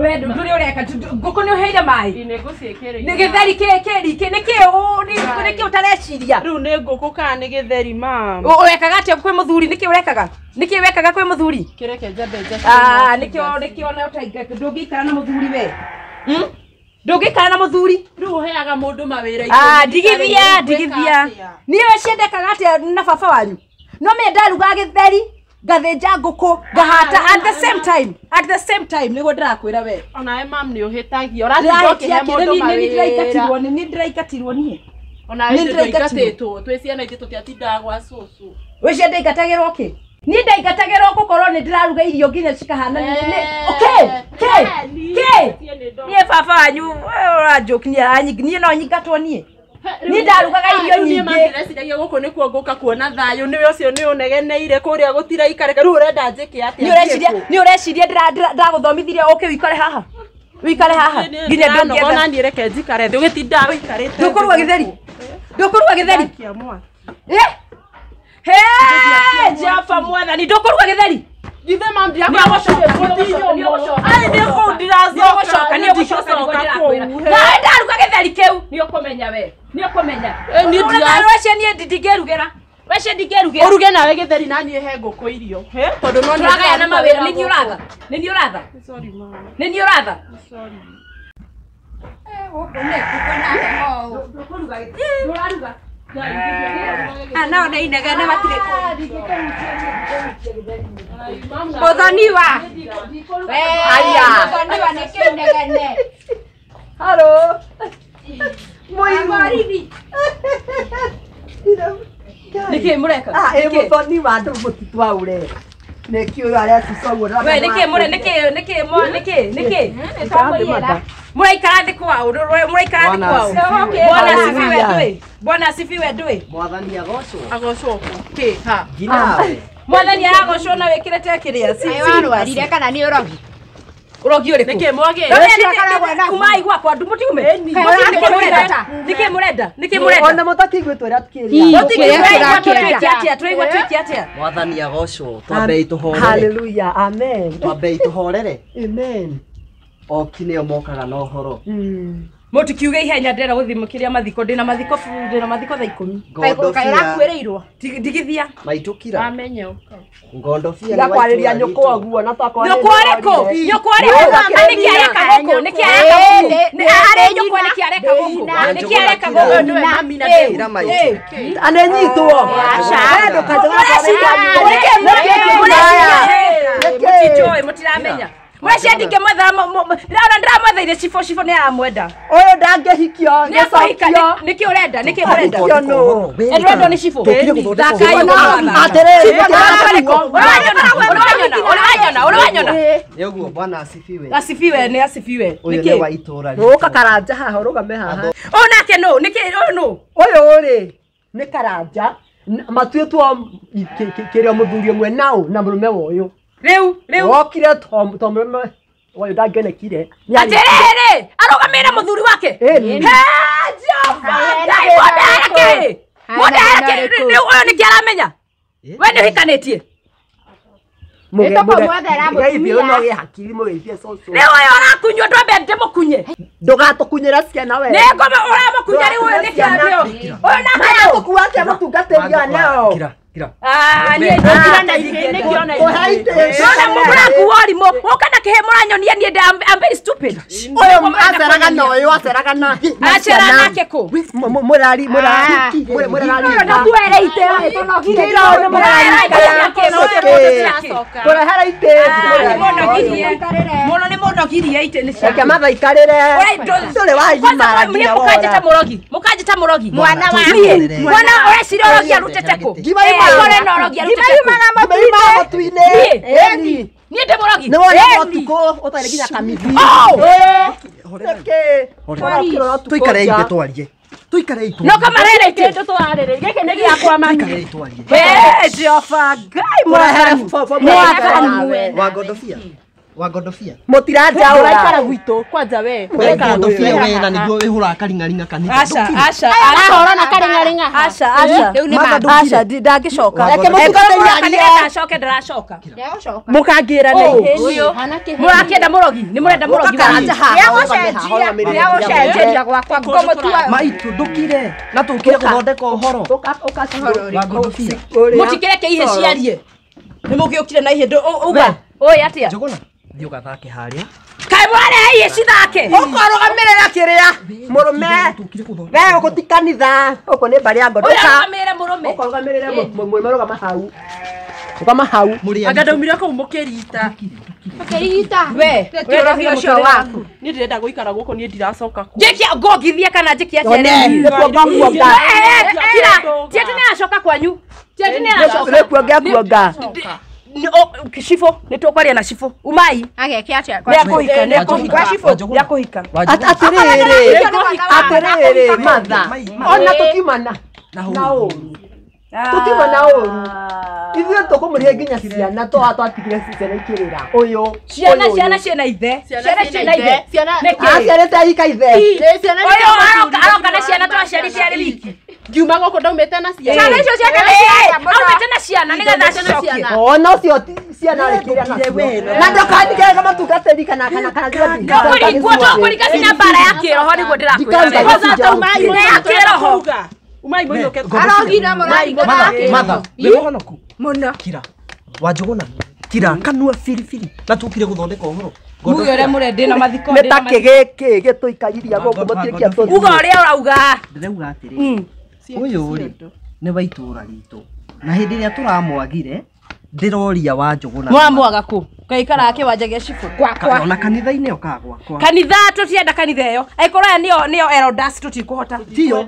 We nduri ureka nguko ni uheire mai. Ine guciekere. Ni githeri keke niki utareciria. Riu ni nguko kana ni githeri mam. Urekaga atia kwi muthuri niki urekaga? Niki wekaga kwi muthuri? Kireke njambe niki ona utaiga ndungikara na muthuri we. Ndungikara na muthuri? Riu uheaga mundu mawira ndigithia. Niwe ciendekaga atia na baba wanyu? No me ndaruga githeri. Gathenja nguko ngahata at the same time nigo ndirakwira we ona mam ni uhitagia urathi he mundu mawira ni ndiraikatirwo nie ona ni ndiraikatetwo twi ciana ithu tutiatindaga gwa cucu we cia ndaikatagirwo ki ni ndaikatagirwo gukorwo ni ndiraruga irio nginya cikahana ni baba wanyu uranjukinia ni no nyigatwo nie ni ndarugaga irio nyingi ndĩreciria gũkũ nĩkuo ngũka kuona thayũ nĩwe ũcio nĩ ũnegeneire kũrĩa gũtira ikareka rĩu ũrenda njĩke atĩa ni ureciria ndagũthomithirie ũke wikare haha nginya ndũngĩona niĩ reke njikare thĩ ũgĩtinda ũikarĩte ndũkũruga gĩtheri Java mwathani ndũkũruga gĩtheri Githe mam dia kwa gũcoka ai nĩ kũu ndiracoka nĩ ndaruga gĩtheri kĩu nĩ ũkũmenya we nĩ ũkũmenya nĩ ndirarocia niĩ ndingĩrugĩra wece ndingĩrugĩra uruge nawe gĩtheri na niĩ he ngũkũ irio tondũ no nĩũragaya na mawĩra nĩ niĩ ũratha sorry mam nĩ niĩ ũratha sorry ndũkũruga ndũraruga no na inegene matire Athoni wa aya Athoni wa nĩkĩ inegene halo Muiru nĩkĩ mũreka Athoni wa andũ mũtitwa ure nĩkĩ ũyũ arĩa cicogwo we nĩkĩ mũraikara thĩ kwao Bwana asifiwe ndui Mwathani agocwo ki ha nginawe Mwathani agocwo na wikirete kiria warwarire kana ni urogi urogi uri nĩkĩ mwage kumai gwakwa ndumutiume nĩkĩ murenda ona mũtakĩiguĩtwo ũrĩa tukĩria tũraigua atia Mwathani agocwo twambei tũhorere haleluya amen twambei tũhorere amen oki nĩo mokaga na ũhoro Mũtikiuge ihenya ndera gũthimũkĩria mathiko ndĩna mathiko thaa 10 kairakwĩrĩirwo ndigithia maitukira amenye ngondofia ya kwarĩria nyũkũ waguo na takwa nyũkũ nĩkĩ areka gũkũ arĩ nyũkũ nĩkĩ areka gũkũ mami na ndĩra ananyitwo mũtiramenya Mweshe ndike mwetha ndiramathaire cifo nĩ aramwenda ũyũ ndangĩhikio nĩkĩ ũrenda endwendwo nĩ cifo ũranyona nĩũguo Bwana asifiwe nĩ asifiwe ũyũ nĩ wa itũũra ũka karanja haha ũrũgame haha nake ũyũ rĩ nĩ karanja matuĩtwo kĩrĩa mũthuri ũmwe naũ na mũrũme wa ũyũ Rĩu wokire mũrũme ũyũ ndangĩonekire atĩrĩrĩ arũgamĩire mũthuri wake ũyũ nĩkĩ aramenya we nĩ ũhikanĩtie rĩu ũyũ arakunywo ndwambe ndĩmũkunye ndũgatũkunyĩra ciana we nĩngome ũramũkunya rĩu ũyũ nĩkĩ arĩo ũyũ nakagũkua atĩa mũtungatĩri aneo mũrakuo ũrimũ ũkana kĩhe mũranyonia niĩ I'm very stupid ũyũ aceraga na ũyũ aceraga na acera nake kũ mũrari tuere ite tũrehere ite mũno nĩ mũnogirie ite nĩ reke mathaikarĩre tũrĩ wajimaragia mũkanjĩta mũrogi mwana ũreciria ũrogi arutĩte kũ niĩ ndĩ mũrogi nĩ wona ũtukũ ũtarĩ nginya kamithi tũikare ithe twarie no kamarere ite gĩkĩ nĩ gĩakwa mami Jehova Ngai mwathani wa ngondobia Wangondobia. Mutiranja Uraikara gwitũ kwanja we. Wangondobia we na niguo wihura karingaringa kanitha. Asha. Ahora na karingaringa. Asha ndangĩcoka. Reke mũtukanĩrie ndacoke ndaracoka. Mũkangira na ihenya. Mũrakĩenda mũrogi, nĩ mũrenda mũrogi Ũkakanja haha. Gũcenjia gwakwa ngũmũtua. Maitu ndukire na tukire guthondeka uhoro. Wangondobia. Mũtikĩreke ihe ciarie. Nĩ mũgĩũkire na ihinda uga. Oi atia. Njuguna. Thiĩ ũgathake harĩa. Kaĩ mwarehe ihe cithake. Ũkorũgamĩrĩra kĩrĩa mũrũme. Wewe ũkũ kanitha. Ũkũ nĩ mbarĩ ya Ngondoka. Ũrũgamĩrĩre mũrũme. Ũkorũgamĩrĩre mũrũgama hau. Rũgama hau. Anga ndaumire kũu mũkĩrita. Ũkĩrigita. We, ũrĩa ũcio waku. Niĩ ndirenda gũikara gũkũ niĩ ndiracoka ku. Njĩkia ngongithie kana njĩkia One, ciarie. nĩkuonga. Kira, tieti nĩ acoka kwanyu. Tieti nĩ acoka. Nĩkuonga. Shifo, nĩtũkwaria na Shifo. Umai. Ageke atĩa? Nĩakũhika. Shifo, nĩakũhika. Atĩrĩrĩ, matha. Ona tũkiumana. Na ũru. Tũkiumana ũru. Ithuĩ tũkũmũrĩhe nginya ciana twatigire ciana ikĩrĩra. Ũyũ. Ciana ciena ithe. Ciana ciena ithe. Ciana ciaika ithe. Ũyũ aroka na ciana twaciarĩte arĩ wiki. Ngiuma gũkũ ndaumĩte na ciana. Ciana icio ciake aumĩte na ciana nĩgetha cicokie. Ona ũcio ciana arĩkĩrĩa nacio. Na ndokandigere kama tungatĩri kana Kũringa nginya mbara ya kĩroho nĩguo ndĩrakwĩra. Umai moinuke. Arogina mũrari. Matha. Wĩhonoku. Mũno. Kira. Wanjuguna. Kira kanua firifiri. Na tukire guthondeka uhoro. Muge ũrĩa mũrenda na mathiko nĩ ta kĩgĩkĩ gĩtũikariria gũkũ mũtirĩkia tũthiĩ. Uga ũrĩa ũrauga. Ndĩrauga atĩrĩ. Ũyũ rĩ nĩ wa itũra ritũ. Na hĩndĩ ĩrĩa tũramwagire ndĩroria Wanjuguna. Mwamwaga kũ? Kaikara kĩwanja gĩa Shifo. Gwakwa. Ona kanitha-inĩ okagwakwa. Kanitha tũtienda kanitha ĩyo. Aikorwo aya nĩo elders tũtikũhota. Tiyo.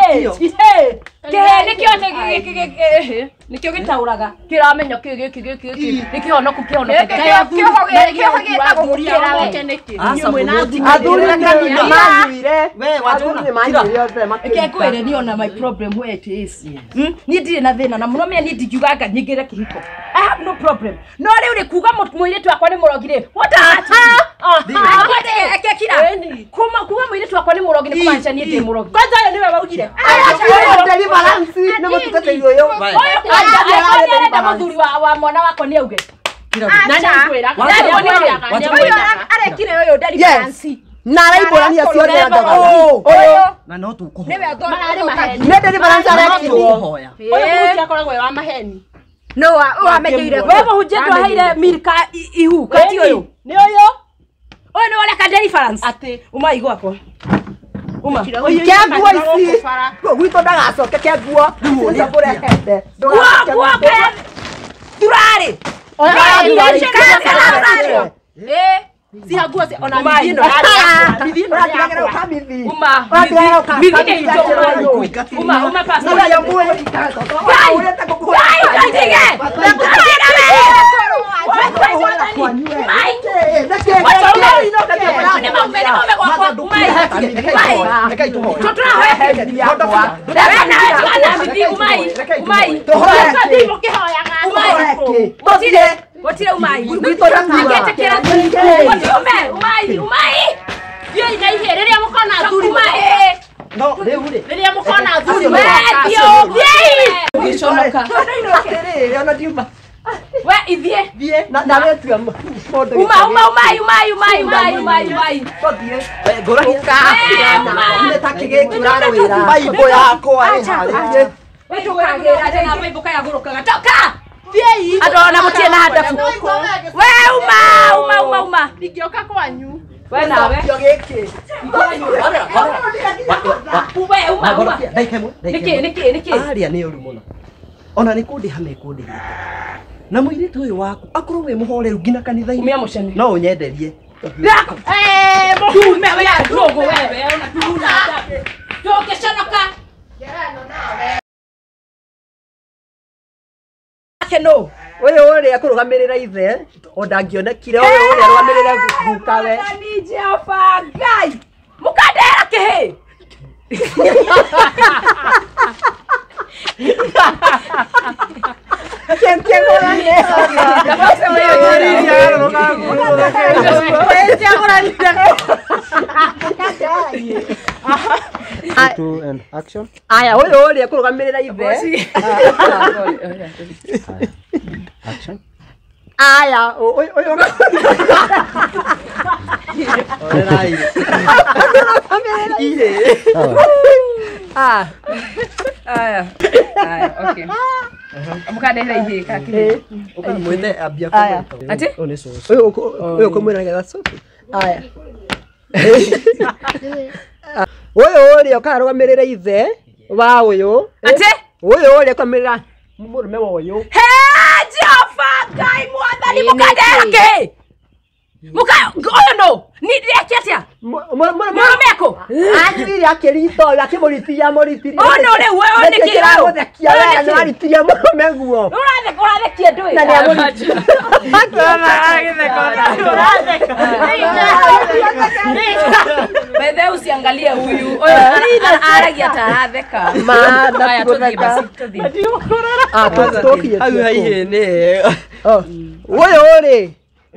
Nikio gitauraga kiramenya kiki nikihonoku kihonokete Ekwere niona my problem where it is. Ni ndire na thina na muno me ni ndigiuganga nyingire kihiko. I have no problem. No riu ri kuga muiritu akwa ni murogire. What that? Ekekira. Kuma muiritu akwa ni murogire kumanisha ni ndi murogi. Kwanza yo niwe waugire. Deliverance na mututateiro yo. Arenda muthuri wa mwana wako ni auge. Nani akwira? Arekire uyu deliverance. Na araibũrania ciothe andaga. Ũyũ na no tũkũhoya. Niwe Mararĩ maheni. nĩ deliverance arekire. Hoya. Ũyũ mũti akoragwo wa maheni. no wamenyeire Wewe hujendwa haire milka ihu kati uyu. Ni uyu. Oyo ni wale ka deliverance. Ati uma igwako. Uma. Kĩanguo ici. Gwitũ ndagacoke kĩanguo. Ndũrehete. Guo turare. Siha nguo ona mithino yari. Mithino yari ukamithi. Uma. Mithino ijo. Uma pasta. Ya muwe ikato. Ureta kukuwa. Gotire umai. Ngetekera umai. Yo ina ihe riria mukona athuri umai. No, rĩu Riria mukona athuri umai. Ugiconoka. Ona ndiuma. We ithie. Na wewe tu umai. Tũthiĩ. ngũrahia. Nĩ ta kĩgĩkura wĩra. Baibũ yakwa ĩ harĩa. Wetukagira tena Bible kaya gurukaga. Toka. Thiei. Adona mutie na hadafu. We uma. Ndingĩoka kwanyu. We nawe. Gĩkĩ. Uwe uma. Niki. Aria nĩ ũru mũno. Ona nĩ kũndĩha mekũndĩhĩte. Na mũirĩtu ũyũ waku akorwo wĩ mũhoreru nginya kanitha-inĩ. Umia mucene. No ũnyenderie. Mume we ndogo wewe una turuna hapa. Toke shonoka. No. Ũyũ ũrĩa kũrũgamĩrĩra ithe o ndangĩonekire ũyũ ũrĩa rũgamĩrĩra gukawe. Ni Jehova Ngai. Mukandera kihi. Kiengorane. Ndakasema hiyo Two and action. Aya, huyo ule kurugamirira ithe. Action. Aya, huyo Orera ire. Ah, aya okay amukadehera ihe kakire Ukamwite abia Aya. kwa. ati huyo kumwira getha sote. Aya. Huyo ule ukarugamirira ithe wa huyo. ati Huyo ule ukamirira murume wa huyo. he Jehova Ngai mwathani mukadehera muka oyo no ni rekiatia murumeko Anjiri akirito akimuritiria muritiria. ono le wewe ni kirao Guthekia wewe no aritiria murume guo. urathekia ndui Na ni amuritiria. Bebe usiangalie huyu. Oyo aragia taratheka. Haya tuthie basi tuthie. Ah, tuthie. Au hai ne. Oh. Wewe ore.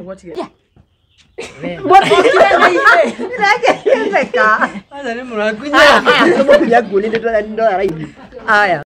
Mwakira na ile. Nake yeka. Sasa ni murakunya. Aya, aya, aya. Aya.